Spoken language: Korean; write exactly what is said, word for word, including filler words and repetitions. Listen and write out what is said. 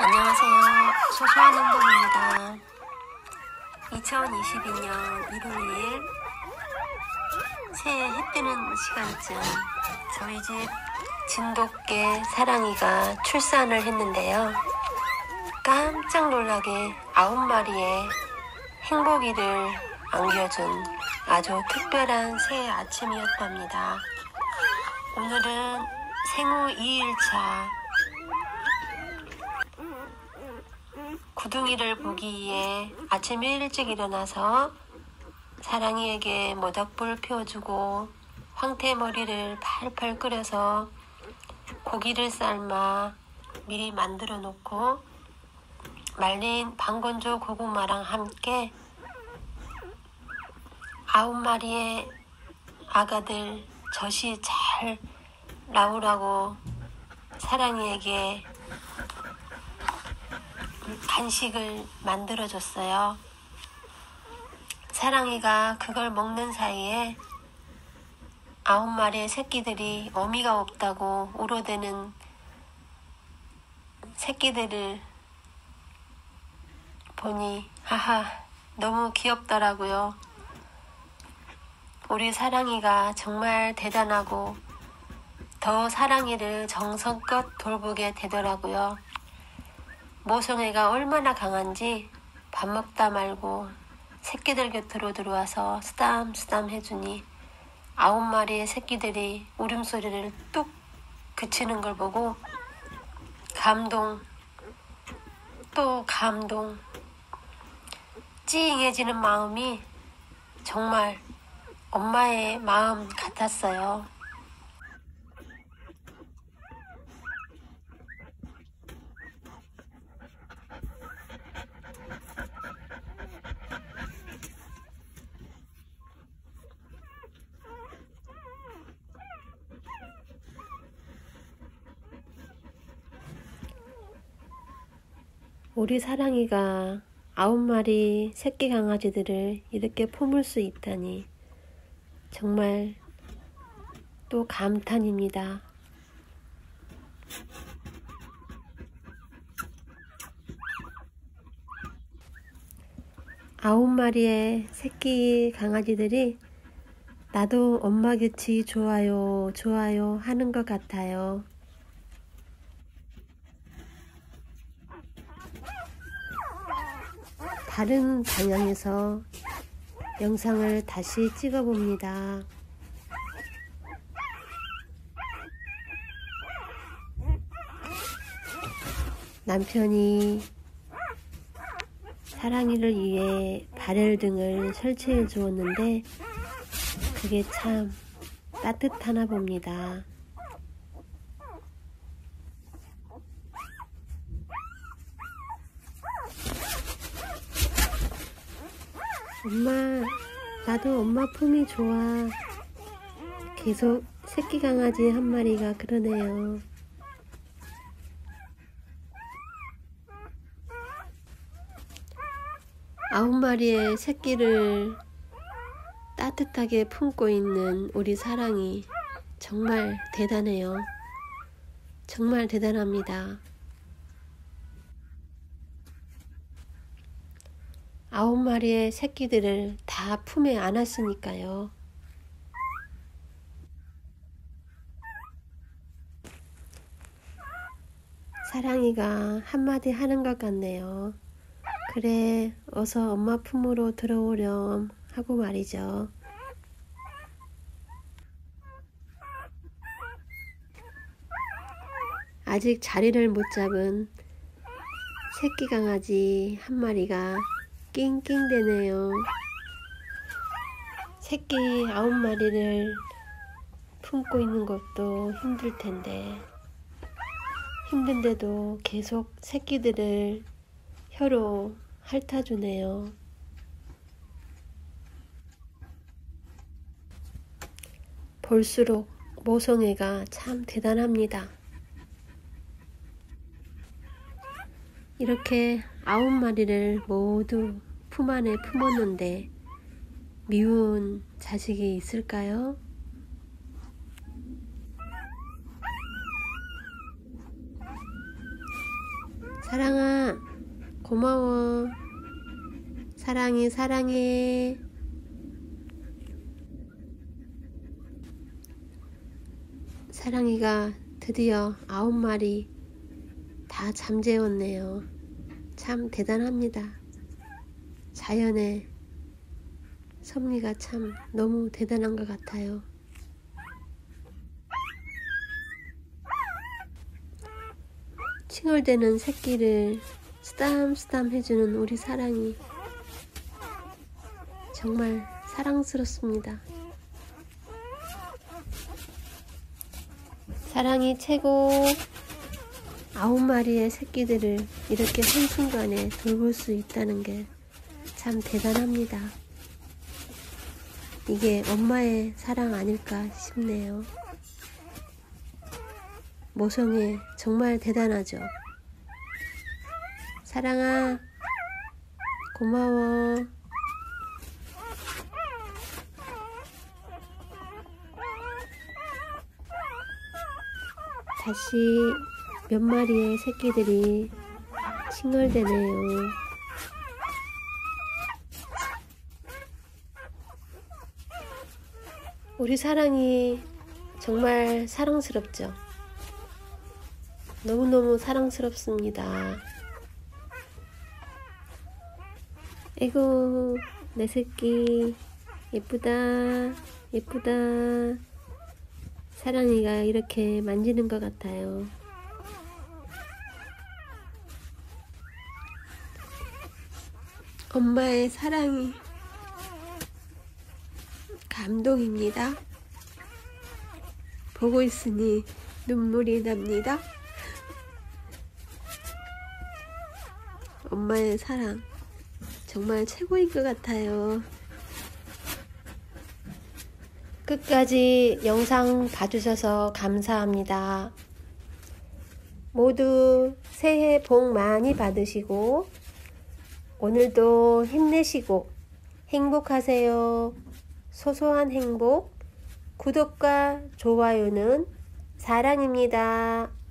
안녕하세요. 소소한 행복입니다. 이천이십이 년 일월 이일 새해 해 뜨는 시간쯤 저희 집 진돗개 사랑이가 출산을 했는데요. 깜짝 놀라게 아홉 마리의 행복이를 안겨준 아주 특별한 새해 아침이었답니다. 오늘은 생후 이 일차 구둥이를 보기 위해 아침 일찍 일어나서 사랑이에게 모닥불을 피워주고 황태머리를 팔팔 끓여서 고기를 삶아 미리 만들어 놓고 말린 방건조 고구마랑 함께 아홉 마리의 아가들 젖이 잘 나오라고 사랑이에게 간식을 만들어줬어요. 사랑이가 그걸 먹는 사이에 아홉 마리의 새끼들이 어미가 없다고 울어대는 새끼들을 보니 하하 너무 귀엽더라고요. 우리 사랑이가 정말 대단하고 더 사랑이를 정성껏 돌보게 되더라고요. 모성애가 얼마나 강한지 밥 먹다 말고 새끼들 곁으로 들어와서 쓰담쓰담 해주니 아홉 마리의 새끼들이 울음소리를 뚝 그치는 걸 보고 감동 또 감동 찡해지는 마음이 정말 엄마의 마음 같았어요. 우리 사랑이가 아홉 마리 새끼 강아지들을 이렇게 품을 수 있다니 정말 또 감탄입니다. 아홉 마리의 새끼 강아지들이 나도 엄마 곁이 좋아요 좋아요 하는 것 같아요. 다른 방향에서 영상을 다시 찍어봅니다. 남편이 사랑이를 위해 발열등을 설치해 주었는데 그게 참 따뜻하나 봅니다. 엄마, 나도 엄마 품이 좋아. 계속 새끼 강아지 한 마리가 그러네요. 아홉 마리의 새끼를 따뜻하게 품고 있는 우리 사랑이 정말 대단해요. 정말 대단합니다. 아홉 마리의 새끼들을 다 품에 안았으니까요. 사랑이가 한마디 하는 것 같네요. 그래, 어서 엄마 품으로 들어오렴 하고 말이죠. 아직 자리를 못 잡은 새끼 강아지 한 마리가 낑낑대네요. 새끼 아홉 마리를 품고 있는 것도 힘들 텐데 힘든데도 계속 새끼들을 혀로 핥아주네요. 볼수록 모성애가 참 대단합니다. 이렇게 아홉 마리를 모두 품 안에 품었는데 미운 자식이 있을까요? 사랑아, 고마워. 사랑해, 사랑해. 사랑이가 드디어 아홉 마리 다 잠재웠네요. 참 대단합니다. 자연의 섭리가 참 너무 대단한 것 같아요. 칭얼대는 새끼를 쓰담쓰담 해주는 우리 사랑이 정말 사랑스럽습니다. 사랑이 최고. 아홉 마리의 새끼들을 이렇게 한순간에 돌볼 수 있다는 게 참 대단합니다. 이게 엄마의 사랑 아닐까 싶네요. 모성애 정말 대단하죠. 사랑아, 고마워. 다시 몇 마리의 새끼들이 칭얼대네요. 우리 사랑이 정말 사랑스럽죠. 너무너무 사랑스럽습니다. 아이고, 내 새끼 예쁘다, 예쁘다. 사랑이가 이렇게 만지는 것 같아요. 엄마의 사랑이 감동입니다. 보고 있으니 눈물이 납니다. 엄마의 사랑 정말 최고인 것 같아요. 끝까지 영상 봐주셔서 감사합니다. 모두 새해 복 많이 받으시고 오늘도 힘내시고 행복하세요. 소소한 행복, 구독과 좋아요는 사랑입니다.